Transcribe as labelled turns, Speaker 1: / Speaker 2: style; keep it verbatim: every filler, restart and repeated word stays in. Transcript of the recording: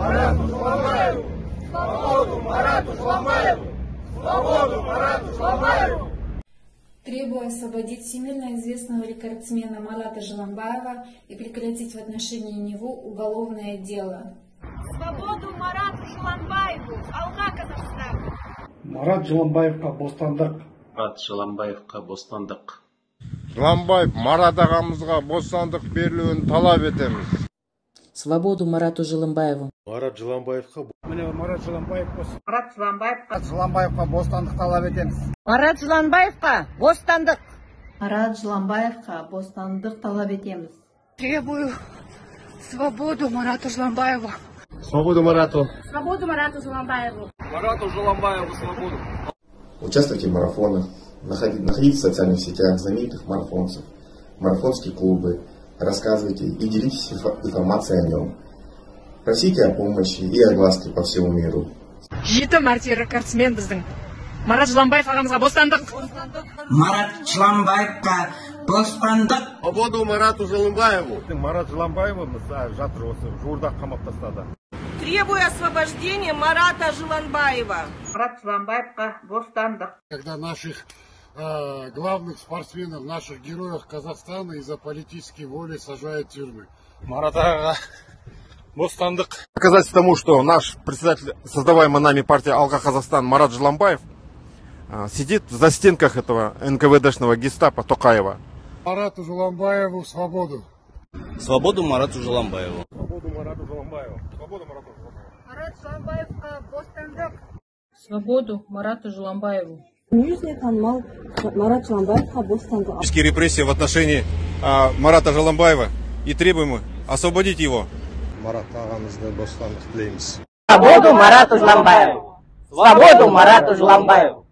Speaker 1: Марату Жыланбаеву! Свободу Марату Жыланбаеву! Свободу Марату Жыланбаеву!
Speaker 2: Требую освободить всемирно известного рекордсмена Марата Жыланбаева и прекратить в отношении него уголовное дело.
Speaker 3: Свободу Марату Жыланбаеву! Алға Қазақстан!
Speaker 4: Марат Жыланбаевқа бостандық.
Speaker 5: Марат Жыланбаевқа бостандық.
Speaker 6: Жыланбаев Марат ағамызға бостандық берілуін талап етеміз.
Speaker 7: Свободу Марату Жыланбаеву.
Speaker 6: Марат Жыланбаевқа
Speaker 4: Міне Марат Жыланбаев бос.
Speaker 3: Марат Жыланбаевқа
Speaker 4: Жыланбаевқа бостандық талап етеміз.
Speaker 3: Марат Жыланбаевқа бостандық.
Speaker 2: Марат Жыланбаевқа бостандық талап етеміз.
Speaker 3: Требую свободу Марату Жыланбаеву.
Speaker 6: Свободу Марату.
Speaker 3: Свободу Марату Жыланбаеву.
Speaker 1: Марату Жыланбаеву свободу!
Speaker 8: Участвуйте в марафонах, находите в социальных сетях знаменитых марафонцев, марафонские клубы, рассказывайте и делитесь информацией о нем. Просите о помощи и огласке по всему миру.
Speaker 3: Жеті мәрте рекордсмен біздің. Марат Жыланбаев ағамызға бостандық.
Speaker 9: Марат Жыланбаевқа бостандық.
Speaker 6: Свободу Марату Жыланбаеву. Марат Жыланбаевымыз жатыр осы жуырда қамап тастады.
Speaker 3: Требую освобождения Марата Жыланбаева. Марат Жыланбаевқа бостандық.
Speaker 6: Когда наших э, главных спортсменов, наших героев Казахстана из-за политической воли сажают в тюрьмы.
Speaker 10: Марата бостандық. Доказать тому, что наш председатель, создаваемая нами партия Алга Казахстан Марат Жыланбаев э, сидит в застенках этого эн ка вэ дэшного гестапо Токаева.
Speaker 6: Марату Жыланбаеву свободу.
Speaker 5: Свободу Марату Жыланбаеву.
Speaker 10: Свободу Марату Жыланбаеву. Свободу Марату Жыланбаеву.
Speaker 3: Марат Жыланбаевқа бостандық.
Speaker 7: Свободу Марату Жыланбаеву.
Speaker 11: Нижний танмал Марат Жыланбаевқа бостандық.
Speaker 10: Репрессии в отношении а, Марата Жыланбаева и требуем освободить его.
Speaker 6: Марат ағамызды бостандық тілейміз.
Speaker 3: Свободу Марату Жыланбаеву. Свободу Марату Жыланбаеву.